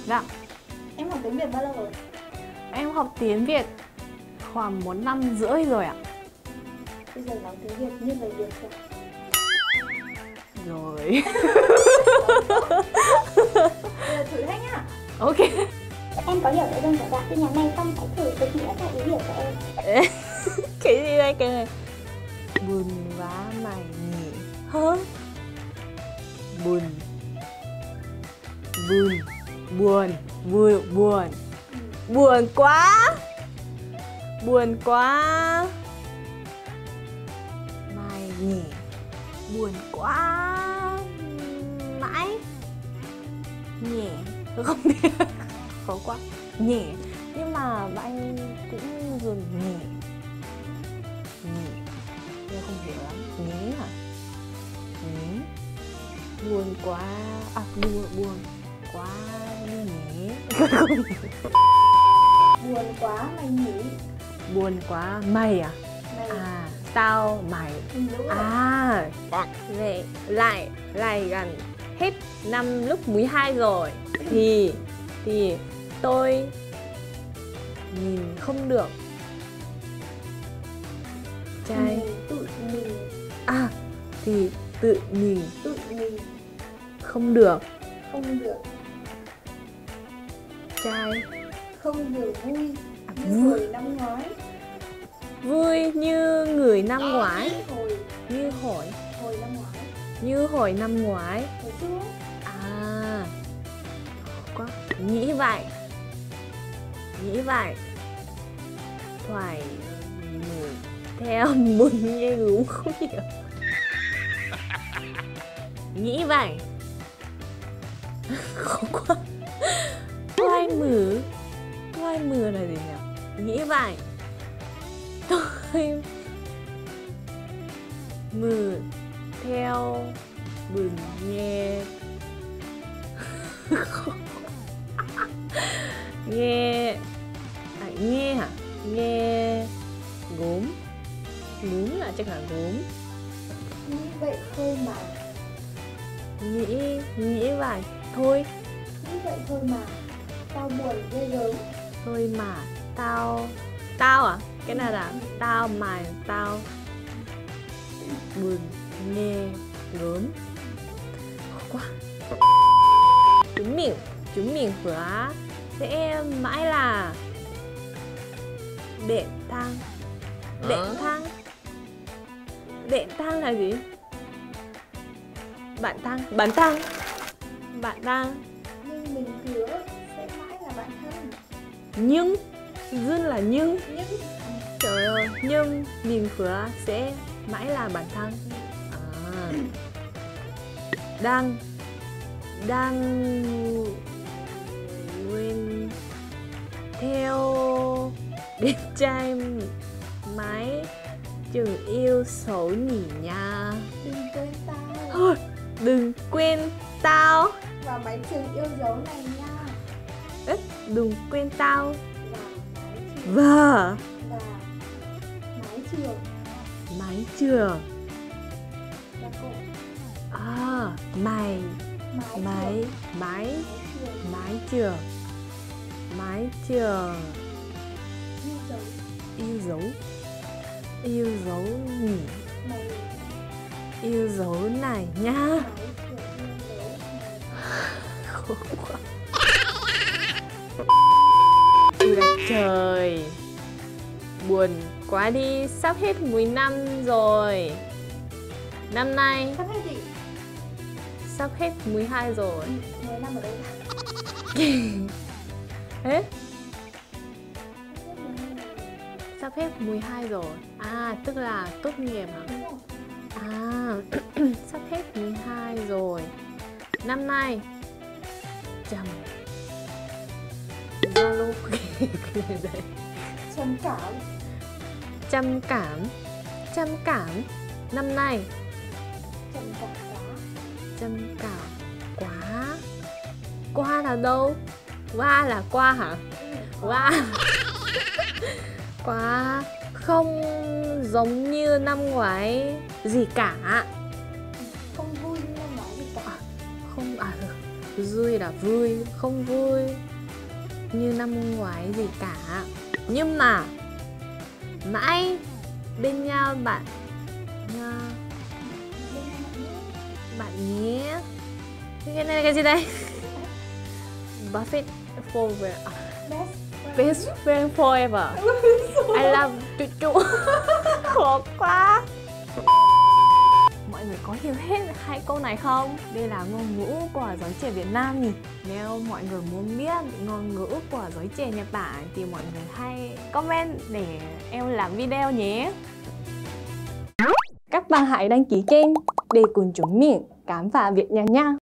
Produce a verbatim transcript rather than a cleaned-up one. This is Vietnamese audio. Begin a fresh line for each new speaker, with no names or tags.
Dạ.
Em học tiếng Việt bao lâu rồi?
Em học tiếng Việt khoảng một năm rưỡi rồi ạ.
Bây giờ nói tiếng Việt như lời được chưa?
Rồi.
Bây giờ thử thách nhá.
Ok.
Em có hiểu nội dung của đoạn tin nhắn này không? Hãy thử dịch nghĩa theo ý hiểu của em.
Cái gì đây cái này? Buồn quá mày nhỉ? Hả? Buồn. Buồn. Buồn. Buồn. Buồn. Buồn quá. Buồn quá. Mày nhỉ? Buồn quá. Mãi. Nhỉ? Không biết. Khó quá. Nhỉ. Nhưng mà bạn cũng dùng nhỉ. Nhỉ. Tôi không hiểu lắm. Nhí hả? Nhí. Buồn quá. À buồn buồn quá đi nhỉ.
Buồn quá mày nhỉ?
Buồn quá mày à?
Mày.
À tao mày.
Ừ, đúng rồi.
À vậy lại lại gần hết năm lớp mười hai rồi thì thì tôi nhìn không được trai.
Mình tự mình.
À thì tự nhìn
Tự mình
không được
không được.
trai.
Không được vui
À,
như
vui.
hồi năm ngoái.
Vui như người năm ngoái.
Hồi
Như hồi
hồi năm ngoái.
Như hồi năm ngoái.
Hồi trước.
À khó quá. Nghĩ vậy. Nghĩ vậy. Phải ngủ theo muốn nghe đúng không hiểu. Nghĩ vậy. Khó quá. Thoai mử. Thoai mử là gì nhỉ? Nghĩ vậy. Tôi mử theo bừng nghe. Nghe à, nghe hả? Nghe gốm. Gốm là chắc là gốm.
Nghĩ vậy thôi mà.
Nghĩ nghĩ vậy thôi.
Nghĩ vậy thôi mà. Tao buồn ghê gớm.
Thôi mà tao tao à? Cái này là tao mà tao buồn nghe gớm. Khó quá. Chúng mình chúng mình hứa sẽ mãi là đệm thang. Đệm thang. Đệm thang là gì? Bạn thang. Bạn thang. Bạn thang.
Nhưng mình hứa sẽ mãi là bạn thân.
Nhưng dưng là nhưng.
Nhưng
Trời ơi. Nhưng mình hứa sẽ mãi là bạn thân. À. Đang đang quên theo đẹp trai mái chừng yêu xấu nhỉ nha.
đừng quên tao
Thôi đừng quên tao.
và mái trường yêu dấu này nha.
Ết, đừng quên tao.
Và
Và
mái trường. Và mái trường.
mái trường.
Và cổ.
À mày
Mái
mái
trường.
mái
Mái trường.
mái trường. Mái trường.
Yêu dấu.
Yêu dấu. Yêu dấu nhỉ.
Này.
Yêu dấu này nha.
Mái trường yêu dấu này.
Khó quá. Ui là trời. Buồn quá đi. Sắp hết mười năm rồi. Năm nay
Sắp hết gì?
sắp hết mười hai rồi.
mười năm ở đây.
Hết. Sắp hết mười hai rồi. À tức là tốt nghiệp hả?
Đúng rồi.
À sắp hết mười hai rồi. Năm nay trầm. Zalo cái đấy.
Trầm cảm.
Trầm cảm. Trầm cảm. Năm nay
Trầm cảm quá.
trầm cảm quá. Qua là đâu? Qua là qua hả? Qua. Quá không giống như năm ngoái gì cả.
Không vui như năm ngoái gì cả.
Không à Vui là vui, không vui như năm ngoái gì cả. Nhưng mà mãi bên nhau bạn nha. Bạn nhé. Cái này là cái gì đây? Buffett forever. Best friend forever. I love chu chu. Khó quá. Mọi người có hiểu hết hai câu này không? Đây là ngôn ngữ của giới trẻ Việt Nam nhỉ? Nếu mọi người muốn biết ngôn ngữ của giới trẻ Nhật Bản thì mọi người hãy comment để em làm video nhé. Các bạn hãy đăng ký kênh để cùng chúng mình khám phá Việt Nam nha.